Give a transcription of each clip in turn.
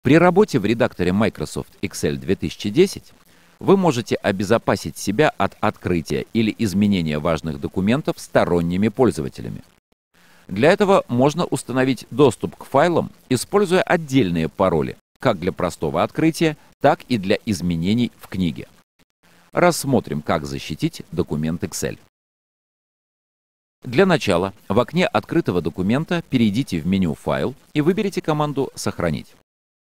При работе в редакторе Microsoft Excel 2010 вы можете обезопасить себя от открытия или изменения важных документов сторонними пользователями. Для этого можно установить доступ к файлам, используя отдельные пароли, как для простого открытия, так и для изменений в книге. Рассмотрим, как защитить документ Excel. Для начала в окне открытого документа перейдите в меню «Файл» и выберите команду «Сохранить».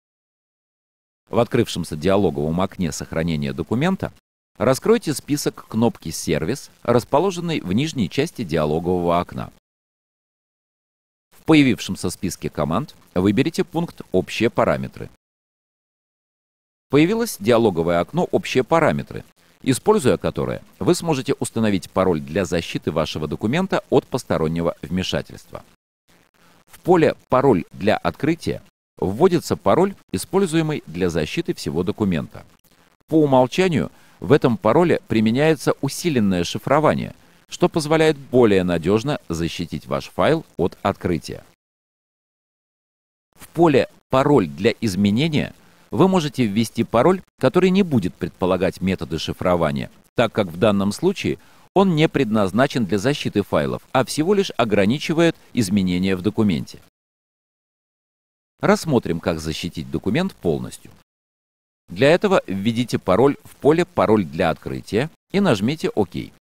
В открывшемся диалоговом окне сохранения документа раскройте список кнопки «Сервис», расположенной в нижней части диалогового окна. В появившемся списке команд выберите пункт «Общие параметры». Появилось диалоговое окно «Общие параметры», используя которое вы сможете установить пароль для защиты вашего документа от постороннего вмешательства. В поле «Пароль для открытия» вводится пароль, используемый для защиты всего документа. По умолчанию в этом пароле применяется усиленное шифрование, что позволяет более надежно защитить ваш файл от открытия. В поле «Пароль для изменения» вы можете ввести пароль, который не будет предполагать методы шифрования, так как в данном случае он не предназначен для защиты файлов, а всего лишь ограничивает изменения в документе. Рассмотрим, как защитить документ полностью. Для этого введите пароль в поле «Пароль для открытия» и нажмите «Ок».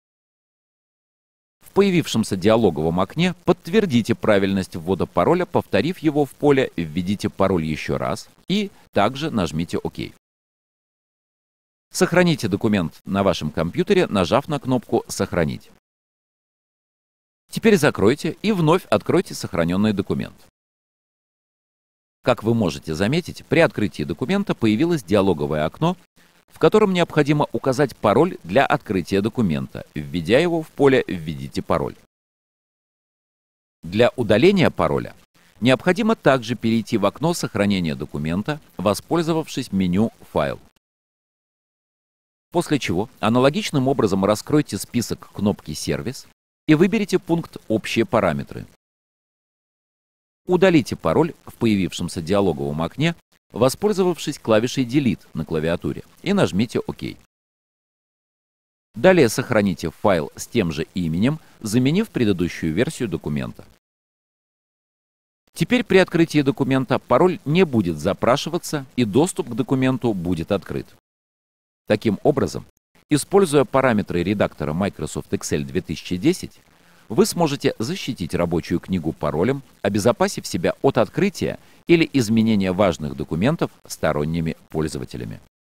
В появившемся диалоговом окне подтвердите правильность ввода пароля, повторив его в поле «Введите пароль еще раз» и также нажмите «Ок». Сохраните документ на вашем компьютере, нажав на кнопку «Сохранить». Теперь закройте и вновь откройте сохраненный документ. Как вы можете заметить, при открытии документа появилось диалоговое окно, в котором необходимо указать пароль для открытия документа, введя его в поле «Введите пароль». Для удаления пароля необходимо также перейти в окно сохранения документа, воспользовавшись меню «Файл». После чего аналогичным образом раскройте список кнопки «Сервис» и выберите пункт «Общие параметры». Удалите пароль в появившемся диалоговом окне, воспользовавшись клавишей Delete на клавиатуре, и нажмите «Ок». Далее сохраните файл с тем же именем, заменив предыдущую версию документа. Теперь при открытии документа пароль не будет запрашиваться и доступ к документу будет открыт. Таким образом, используя параметры редактора Microsoft Excel 2010, вы сможете защитить рабочую книгу паролем, обезопасив себя от открытия или изменения важных документов сторонними пользователями.